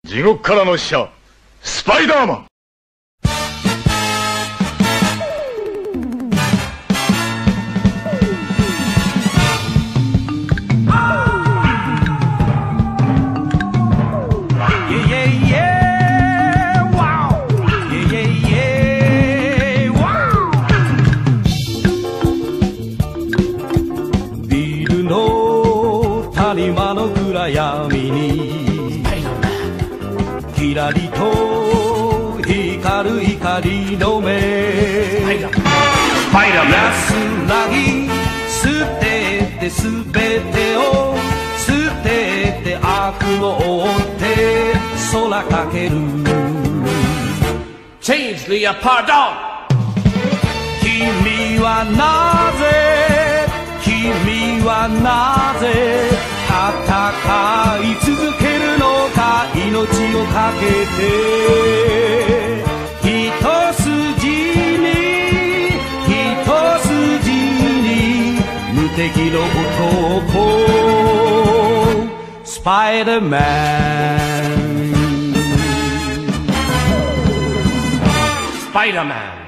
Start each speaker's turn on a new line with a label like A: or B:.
A: 地獄からの使者、スパイダーマン。
B: ビルの谷間の暗闇にキラリと光る光の目、安らぎ捨てて全てを捨てて悪を追って空かける
C: Change the pardon.
B: 君はなぜ君はなぜ戦い続けるのか、命をかけて一筋に無敵の男スパイダーマン。
C: Spider-Man.